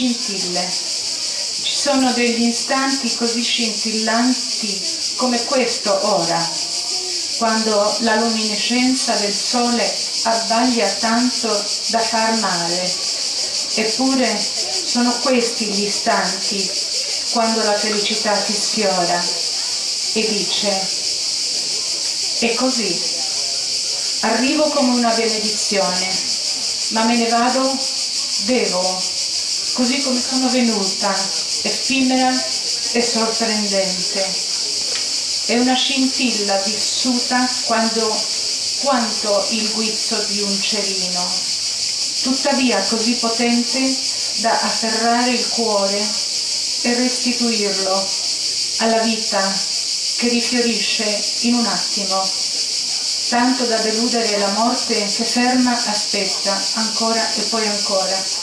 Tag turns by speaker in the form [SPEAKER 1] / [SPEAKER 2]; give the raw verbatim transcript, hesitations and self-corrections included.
[SPEAKER 1] scintille. Ci sono degli istanti così scintillanti come questo ora, quando la luminescenza del sole abbaglia tanto da far male. Eppure sono questi gli istanti quando la felicità ti sfiora e dice: è così, arrivo come una benedizione, ma me ne vado, devo, così come sono venuta, effimera e sorprendente. È una scintilla vissuta quando, quanto il guizzo di un cerino, tuttavia così potente da afferrare il cuore e restituirlo alla vita che rifiorisce in un attimo, tanto da deludere la morte che ferma, aspetta, ancora e poi ancora.